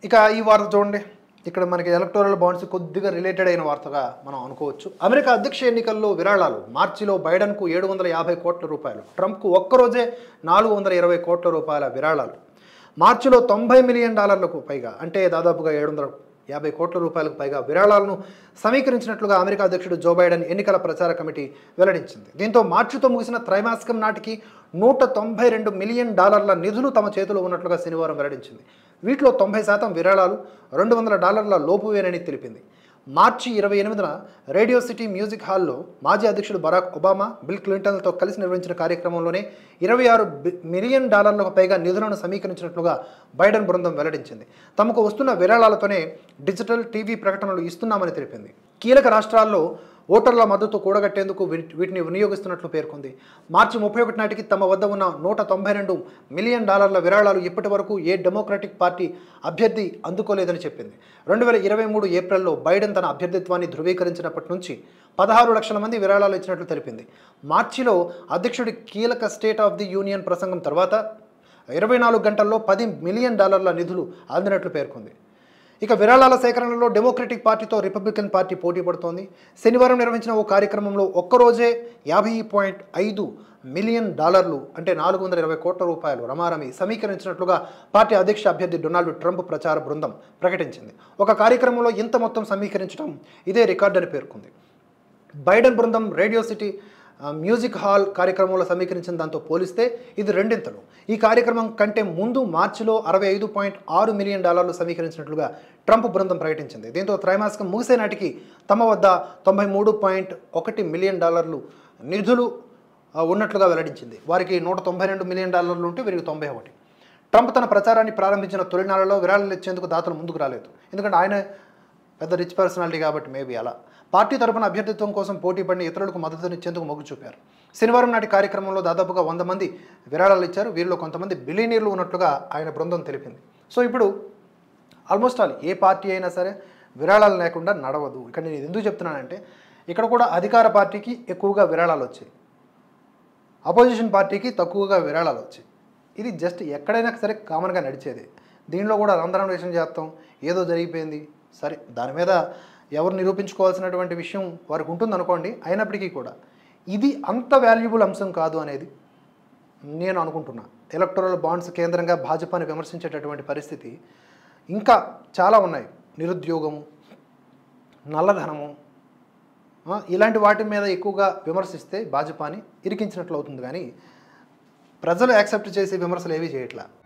ఇక ఈ వార్త చూడండి. ఇక్కడ మనకి ఎలక్టోరల్ బాండ్స్ కొద్దిగా రిలేటెడ్ అయిన వార్తగా మనం అనుకోవచ్చు. అమెరికా అధ్యక్ష ఎన్నికల్లో విరాళాలు. మార్చిలో బైడెన్కు 750 కోట్ల రూపాయలు, ట్రంప్కు ఒక్కరోజే 420 కోట్ల రూపాయల విరాళాలు. మార్చిలో $90 మిలియన్ పైగా, అంటే దాదాపుగా 750 కోట్ల రూపాయలకు పైగా విరాళాలను సమీకరించినట్లుగా అమెరికా అధ్యక్షుడు జో బైడెన్ ఎన్నికల ప్రచార కమిటీ వెల్లడించింది. దీంతో మార్చితో ముగిసిన త్రైమాసికం నాటికి $192 మిలియన్ నిధులు తమ చేతిలో ఉన్నట్లుగా శనివారం వెల్లడించింది. వీటిలో 90% విరాళాలు, $200 లోపువేనని తెలిపింది. మార్చి 28న రేడియో సిటీ మ్యూజిక్ హాల్లో మాజీ అధ్యక్షుడు బరాక్ ఒబామా, బిల్ క్లింటన్లతో కలిసి నిర్వహించిన కార్యక్రమంలోనే $26 మిలియన్ పైగా నిధులను సమీకరించినట్లుగా బైడెన్ బృందం వెల్లడించింది. తమకు వస్తున్న విరాళాలతోనే డిజిటల్ టీవీ ప్రకటనలు ఇస్తున్నామని తెలిపింది. కీలక రాష్ట్రాల్లో ఓటర్ల మద్దతు కూడగట్టేందుకు వీటిని వినియోగిస్తున్నట్లు పేర్కొంది. మార్చి 31 నాటికి తమ వద్ద ఉన్న $192 మిలియన్ విరాళాలు ఇప్పటి వరకు ఏ డెమోక్రటిక్ పార్టీ అభ్యర్థి అందుకోలేదని చెప్పింది. 2023 ఏప్రిల్లో బైడెన్ తన అభ్యర్థిత్వాన్ని ధృవీకరించినప్పటి నుంచి 16 లక్షల మంది విరాళాలు ఇచ్చినట్లు తెలిపింది. మార్చిలో అధ్యక్షుడి కీలక స్టేట్ ఆఫ్ ది యూనియన్ ప్రసంగం తర్వాత 24 గంటల్లో $10 మిలియన్ నిధులు అందినట్లు పేర్కొంది. ఇక విరాళాల సేకరణలో డెమోక్రటిక్ పార్టీతో రిపబ్లికన్ పార్టీ పోటీ పడుతోంది. శనివారం నిర్వహించిన ఓ కార్యక్రమంలో ఒక్కరోజే $50.5 మిలియన్, అంటే 420 కోట్ల రూపాయలు రమారమి సమీకరించినట్లుగా పార్టీ అధ్యక్ష అభ్యర్థి డొనాల్డ్ ట్రంప్ ప్రచార బృందం ప్రకటించింది. ఒక కార్యక్రమంలో ఇంత మొత్తం సమీకరించడం ఇదే రికార్డు అని పేర్కొంది. బైడెన్ బృందం రేడియో సిటీ మ్యూజిక్ హాల్ కార్యక్రమంలో సమీకరించిన దాంతో పోలిస్తే ఇది రెండింతలు. ఈ కార్యక్రమం కంటే ముందు మార్చిలో $65.6 మిలియన్ సమీకరించినట్లుగా ట్రంప్ బృందం ప్రకటించింది. దీంతో త్రైమాసికం ముగిసే నాటికి తమ వద్ద $93.1 మిలియన్ నిధులు ఉన్నట్లుగా వెల్లడించింది. వారికి $192 మిలియన్ ఉంటే వీరికి 91. ట్రంప్ తన ప్రచారాన్ని ప్రారంభించిన తొలినాళ్లలో విరాళాలు ఇచ్చేందుకు దాతలు ముందుకు రాలేదు. ఎందుకంటే ఆయన పెద్ద రిచ్ పర్సనాలిటీ కాబట్టి మేబీ అలా పార్టీ తరపున అభ్యర్థిత్వం కోసం పోటీ పడిన ఇతరులకు మద్దతునిచ్చేందుకు మొగ్గు చూపారు. శనివారం నాటి కార్యక్రమంలో దాదాపుగా 100 మంది విరాళాలు ఇచ్చారు. వీరిలో కొంతమంది బిలియనీర్లు ఉన్నట్లుగా ఆయన బృందం తెలిపింది. సో ఇప్పుడు ఆల్మోస్ట్ ఆల్ ఏ పార్టీ అయినా సరే విరాళాలు లేకుండా నడవదు. ఇక్కడ నేను ఎందుకు చెప్తున్నానంటే ఇక్కడ కూడా అధికార పార్టీకి ఎక్కువగా విరాళాలు వచ్చాయి, అపోజిషన్ పార్టీకి తక్కువగా విరాళాలు వచ్చాయి. ఇది జస్ట్ ఎక్కడైనా సరే కామన్గా నడిచేది. దీనిలో కూడా రంధ్రం వేషం చేస్తాం, ఏదో జరిగిపోయింది సరే, దాని మీద ఎవరు నిరూపించుకోవాల్సినటువంటి విషయం వారికి ఉంటుంది అనుకోండి. అయినప్పటికీ కూడా ఇది అంత వాల్యుబుల్ అంశం కాదు అనేది నేను అనుకుంటున్నా. ఎలక్టోరల్ బాండ్స్ కేంద్రంగా భాజపాని విమర్శించేటటువంటి పరిస్థితి ఇంకా చాలా ఉన్నాయి. నిరుద్యోగము, నల్లధనము, ఇలాంటి వాటి మీద ఎక్కువగా విమర్శిస్తే భాజపాని ఇరికించినట్లు అవుతుంది. కానీ ప్రజలు యాక్సెప్ట్ చేసే విమర్శలు ఏవీ చేయట్లా.